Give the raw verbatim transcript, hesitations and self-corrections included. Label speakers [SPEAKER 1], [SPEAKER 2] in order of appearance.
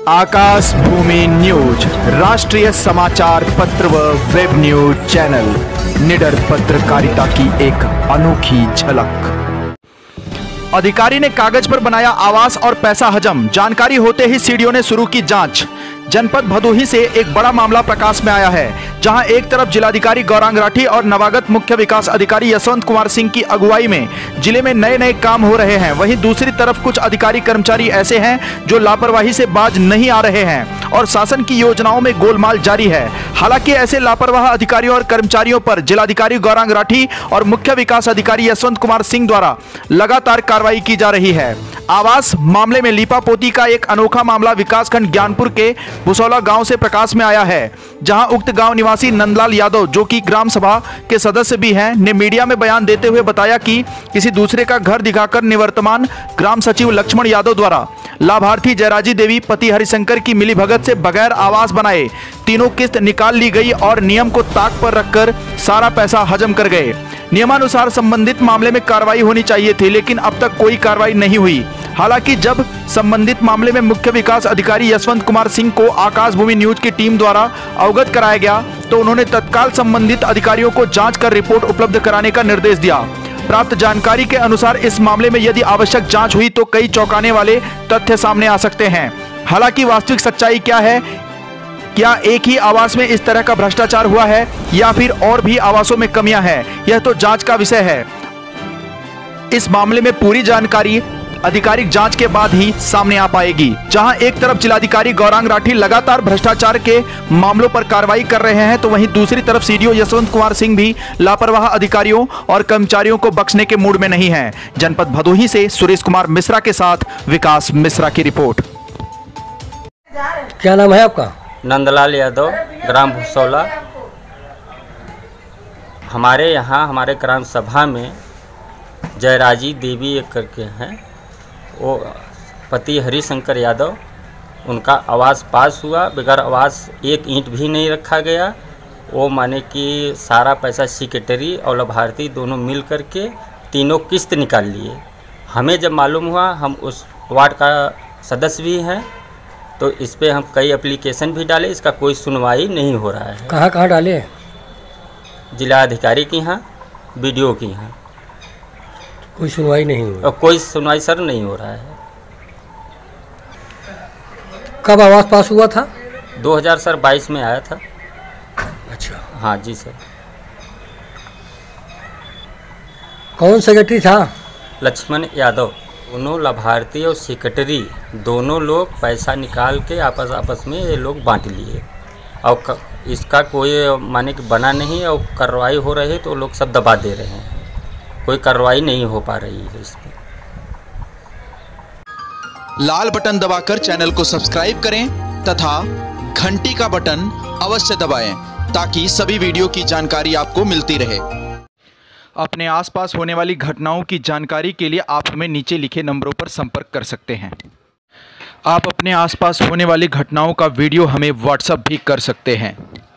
[SPEAKER 1] आकाश भूमि news राष्ट्रीय समाचार पत्र व वेब न्यूज चैनल निडर पत्रकारिता की एक अनोखी झलक। अधिकारी ने कागज पर बनाया आवास और पैसा हजम, जानकारी होते ही सीडीओ ने शुरू की जांच। जनपद भदोही से एक बड़ा मामला प्रकाश में आया है, जहां एक तरफ जिलाधिकारी गौरांग राठी और नवागत मुख्य विकास अधिकारी यशवंत कुमार सिंह की अगुवाई में जिले में नए नए काम हो रहे हैं, वहीं दूसरी तरफ कुछ अधिकारी कर्मचारी ऐसे हैं जो लापरवाही से बाज नहीं आ रहे हैं और शासन की योजनाओं में गोलमाल जारी है। हालांकि ऐसे लापरवाह अधिकारियों और कर्मचारियों पर जिलाधिकारी गौरांग राठी और मुख्य विकास अधिकारी यशवंत कुमार सिंह द्वारा लगातार कार्रवाई की जा रही है। आवास मामले में लीपापोती का एक अनोखा मामला विकासखंड ज्ञानपुर के भुसौला गांव से प्रकाश में आया है, जहां उक्त गांव निवासी नंदलाल यादव, जो कि ग्राम सभा के सदस्य भी हैं, ने मीडिया में बयान देते हुए बताया कि किसी दूसरे का घर दिखाकर निवर्तमान ग्राम सचिव लक्ष्मण यादव द्वारा लाभार्थी जयराजी देवी पति हरिशंकर की मिलीभगत से बगैर आवास बनाए तीनों किस्त निकाल ली गई और नियम को ताक पर रखकर सारा पैसा हजम कर गए। नियमानुसार संबंधित मामले में कार्रवाई होनी चाहिए थी, लेकिन अब तक कोई कार्रवाई नहीं हुई। हालांकि जब संबंधित मामले में मुख्य विकास अधिकारी यशवंत कुमार सिंह को आकाश भूमि न्यूज की टीम द्वारा अवगत कराया गया, तो उन्होंने तत्काल संबंधित अधिकारियों को जांच कर रिपोर्ट उपलब्ध कराने का निर्देश दिया। प्राप्त जानकारी के अनुसार इस मामले में यदि आवश्यक जांच हुई तो कई चौंकाने वाले तथ्य सामने आ सकते हैं। हालांकि वास्तविक सच्चाई क्या है, क्या एक ही आवास में इस तरह का भ्रष्टाचार हुआ है या फिर और भी आवासों में कमियां हैं, यह तो जांच का विषय है। इस मामले में पूरी जानकारी आधिकारिक जांच के बाद ही सामने आ पाएगी। जहां एक तरफ जिलाधिकारी गौरांग राठी लगातार भ्रष्टाचार के मामलों पर कार्रवाई कर रहे हैं, तो वहीं दूसरी तरफ सीडीओ यशवंत कुमार सिंह भी लापरवाह अधिकारियों और कर्मचारियों को बख्शने के मूड में नहीं हैं। जनपद भदोही से सुरेश कुमार मिश्रा के साथ विकास मिश्रा की रिपोर्ट।
[SPEAKER 2] क्या नाम है आपका?
[SPEAKER 3] नंदलाल यादव, ग्राम भुसौला। हमारे यहाँ हमारे ग्राम सभा में जयराजी देवी एक करके हैं, वो पति हरिशंकर यादव, उनका आवास पास हुआ, बगैर आवास एक ईंट भी नहीं रखा गया। वो माने कि सारा पैसा सेक्रेटरी और लाभार्थी दोनों मिल करके तीनों किस्त निकाल लिए। हमें जब मालूम हुआ, हम उस वार्ड का सदस्य भी हैं, तो इस पे हम कई एप्लीकेशन भी डाले, इसका कोई सुनवाई नहीं हो रहा है।
[SPEAKER 2] कहाँ कहाँ डाले?
[SPEAKER 3] जिलाधिकारी के यहाँ, बीडीओ के यहाँ,
[SPEAKER 2] कोई सुनवाई नहीं हुई।
[SPEAKER 3] और कोई सुनवाई सर नहीं हो रहा है।
[SPEAKER 2] कब आवास पास हुआ था?
[SPEAKER 3] दो हज़ार सर बाईस में आया था।
[SPEAKER 2] अच्छा,
[SPEAKER 3] हाँ जी सर।
[SPEAKER 2] कौन सेक्रेटरी था?
[SPEAKER 3] लक्ष्मण यादव। दोनों लाभार्थी और सेक्रेटरी दोनों लोग पैसा निकाल के आपस आपस में ये लोग बांट लिए, और इसका कोई माने कि बना नहीं, और कार्रवाई हो रही है तो लोग सब दबा दे रहे हैं, कोई कार्रवाई नहीं हो पा रही है इस पर।
[SPEAKER 1] लाल बटन दबाकर चैनल को सब्सक्राइब करें तथा घंटी का बटन अवश्य दबाएं, ताकि सभी वीडियो की जानकारी आपको मिलती रहे। अपने आसपास होने वाली घटनाओं की जानकारी के लिए आप हमें नीचे लिखे नंबरों पर संपर्क कर सकते हैं। आप अपने आसपास होने वाली घटनाओं का वीडियो हमें व्हाट्सएप भी कर सकते हैं।